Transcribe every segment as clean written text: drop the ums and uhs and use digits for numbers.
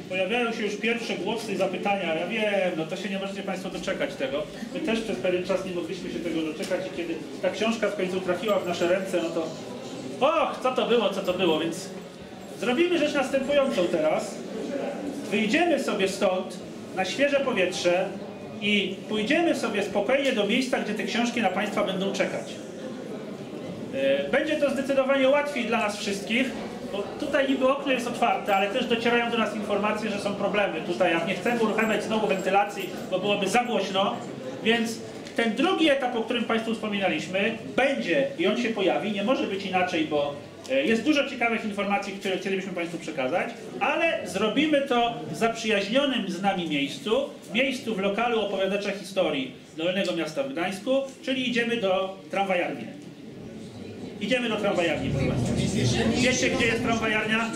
Pojawiają się już pierwsze głosy i zapytania. Ja wiem, no to się nie możecie Państwo doczekać tego. My też przez pewien czas nie mogliśmy się tego doczekać i kiedy ta książka w końcu trafiła w nasze ręce, no to och, co to było, więc zrobimy rzecz następującą teraz. Wyjdziemy sobie stąd na świeże powietrze i pójdziemy sobie spokojnie do miejsca, gdzie te książki na Państwa będą czekać. Będzie to zdecydowanie łatwiej dla nas wszystkich, bo tutaj niby okno jest otwarte, ale też docierają do nas informacje, że są problemy. Tutaj jak nie chcemy uruchamiać znowu wentylacji, bo byłoby za głośno, więc ten drugi etap, o którym Państwu wspominaliśmy, będzie i on się pojawi, nie może być inaczej, bo jest dużo ciekawych informacji, które chcielibyśmy Państwu przekazać, ale zrobimy to w zaprzyjaźnionym z nami miejscu w lokalu opowiadacza historii Dolnego Miasta w Gdańsku, czyli idziemy do tramwajarni. Idziemy do tramwajarni, proszę Państwa. Wiecie, gdzie jest tramwajarnia?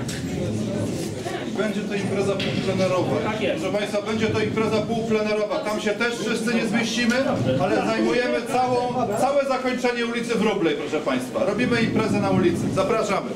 Będzie to impreza półplenerowa. Tak jest. Proszę Państwa, będzie to impreza półplenerowa. Tam się też wszyscy nie zmieścimy, ale zajmujemy całe zakończenie ulicy Wróblej, proszę Państwa. Robimy imprezę na ulicy. Zapraszamy.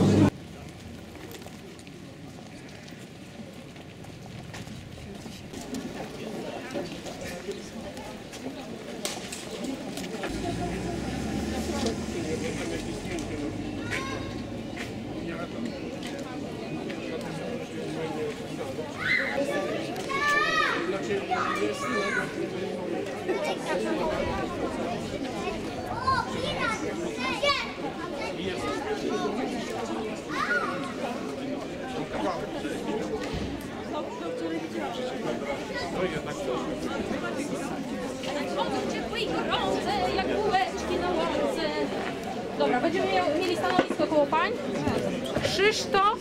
Ciepłe i gorące, jak bułeczki na łące. Dobra, będziemy mieli stanowisko koło pań. Krzysztof.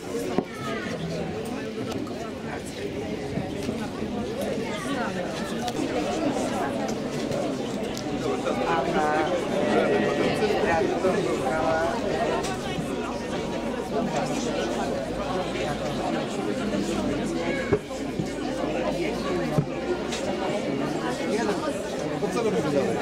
Co robimy dalej?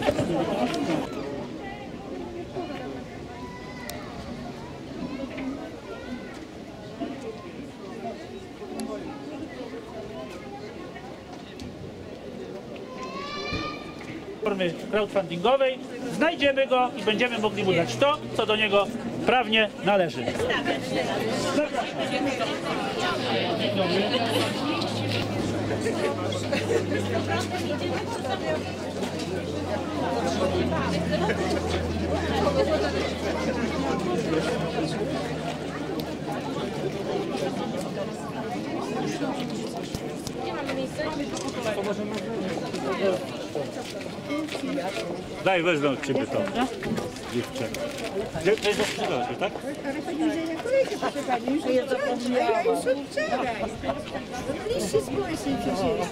Formy crowdfundingowej, znajdziemy go i będziemy mogli mu dać to, co do niego prawnie należy. Nie mamy miejsca. Daj, wezmę od Ciebie to. Dziewczę. To jest do sprzedaży, tak? Ale pani, że na kolejkę, proszę pani, już ja zapomniałam. Ja już od wczoraj. W liście społecznej przecież.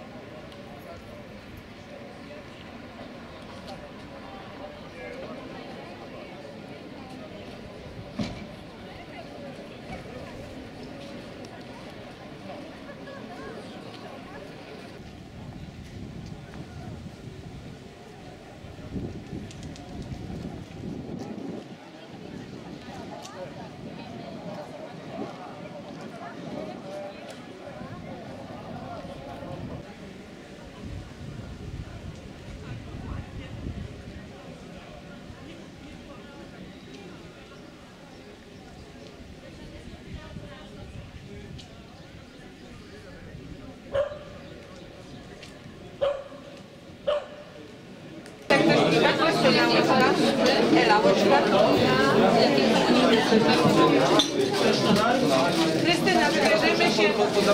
Krystyna, zbierzemy się.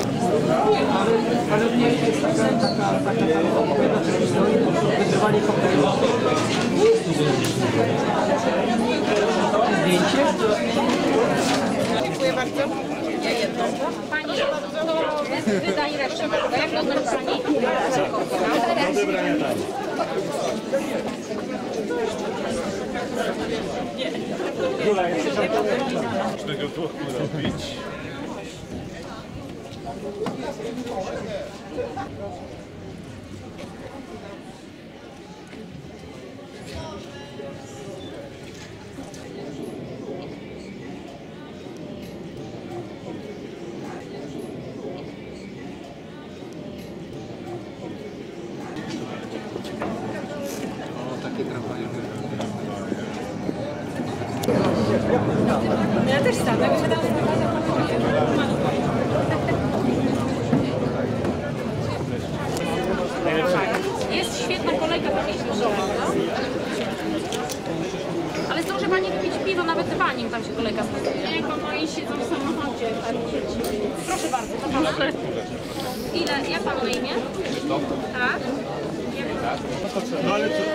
Dziękuję bardzo. Ja jedno. Pani, to wydaje resztę. Jak to znaczy pani? Do wybrania tam. Czego tu robić? Proszę bardzo, to pana. Ile? Jak panu na imię? Tak? No ale co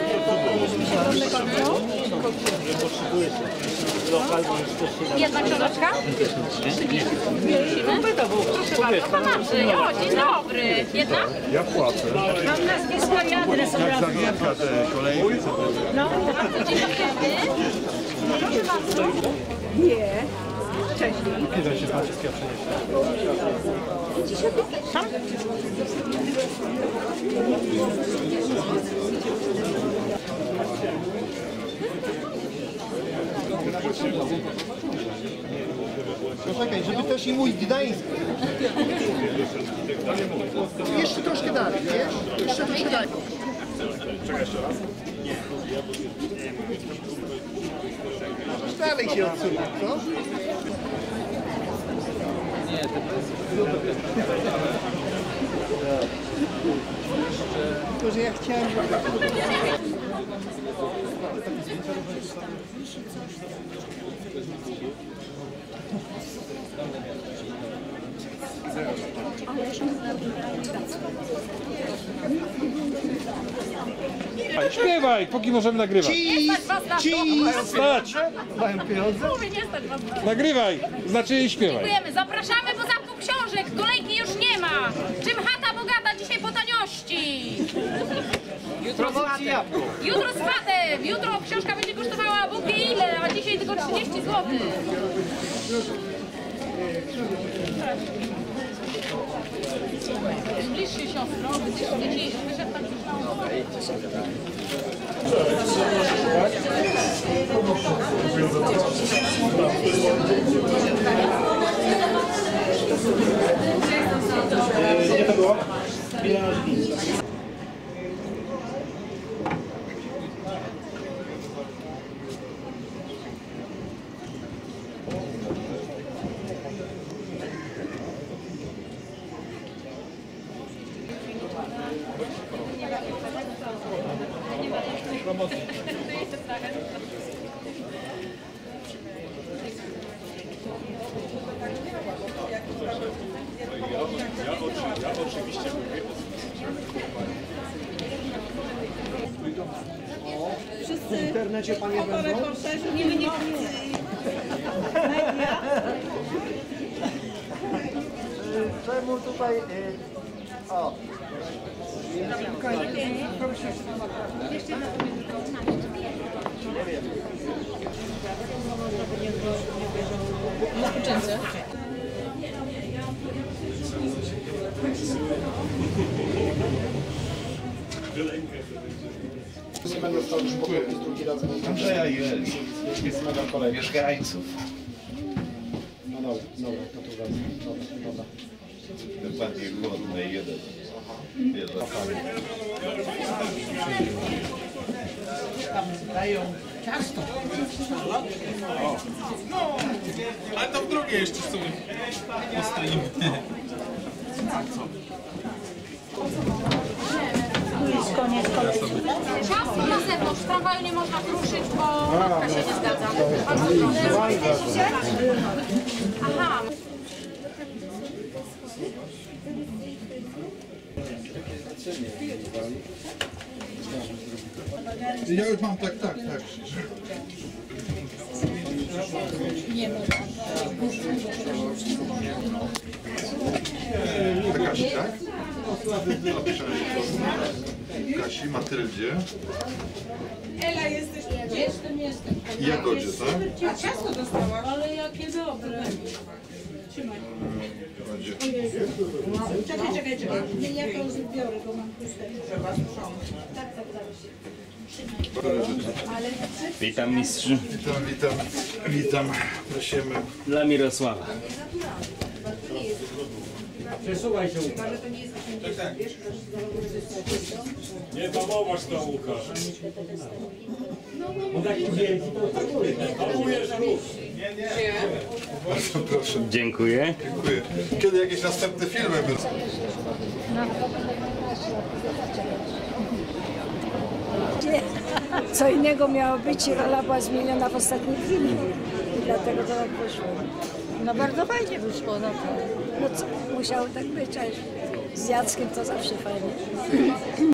Jedna książeczka? 30. Prosimy. Proszę bardzo, pan Andrzej. O, dzień dobry. Jedna? ja płacę. Mam nazwisko i adres od Jak razu. zagiętka te kolejki, co będzie. No, Dzień dobry. Proszę bardzo. nie. Wcześniej. Kiedy się z naciskiem przeniesie? Poczekaj, żeby też i mój Gdańsk. Jeszcze troszkę dalej, wiesz? Jeszcze troszkę dalej. Dalej się odsunie, co? Tylko, że ja chciałem... Śpiewaj, póki możemy nagrywać. Nie stać was na to. Stać! Mają pieniądze? Mówię, nie stać was na to. Nagrywaj, znaczy i śpiewaj. Dziękujemy. Zapraszamy po zakup książek. Kolejki już nie ma. Czym chata bogata dzisiaj po taniości. Jutro z fatem. Jutro książka będzie kosztowała Bóg wie ile, a dzisiaj tylko 30 zł. Zbliż się siostro, dzieci wyszedł pan Gdzie to było? W internecie panie będą? Czemu tutaj... O. Nie będę stał już po drugi raz. Andrzeja jest. Jest mega kolej mieszkańców. No dobra, dobra, to tu wezmę. Dobra. Bardziej chłodny jeden. Ale to w drugiej jeszcze sobie postoimy. ciasto na zewnątrz. W tramwaju nie można ruszyć, bo matka się nie zgadza. Aha. Ja już mam tak. Kasi, tak? Kasi, Matyldzie. Ela, jesteś gdzie? Jestem. I Jagodzie, tak? A ciasto dostałaś? Ale jakie dobre. Czekaj. Ja to już zbiorę, bo mam chusteczkę. Witam mistrzu. Witam. Prosimy. Dla Mirosława. Przesuwaj się. Nie tamować to Łukasz. Bardzo proszę. Dziękuję. Dziękuję. Kiedy jakieś następne filmy będą? Nie. Co innego miało być i rola była zmieniona w ostatniej chwili. I dlatego to tak wyszło. No bardzo fajnie wyszło, no to. No co, musiało tak być, a z Jackiem to zawsze fajnie.